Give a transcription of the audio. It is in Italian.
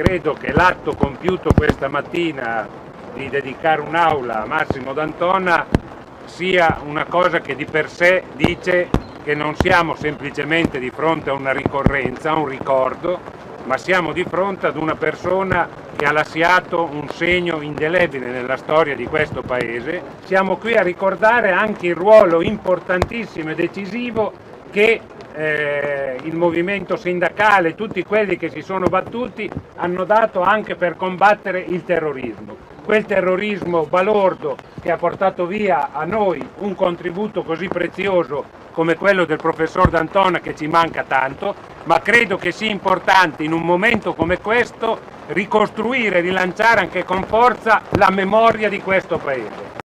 credo che l'atto compiuto questa mattina di dedicare un'aula a Massimo D'Antona sia una cosa che di per sé dice che non siamo semplicemente di fronte a una ricorrenza, a un ricordo, ma siamo di fronte ad una persona che ha lasciato un segno indelebile nella storia di questo paese. Siamo qui a ricordare anche il ruolo importantissimo e decisivo che il movimento sindacale, tutti quelli che si sono battuti, hanno dato anche per combattere il terrorismo. Quel terrorismo balordo che ha portato via a noi un contributo così prezioso come quello del professor D'Antona, che ci manca tanto, ma credo che sia importante in un momento come questo ricostruire, rilanciare anche con forza la memoria di questo paese.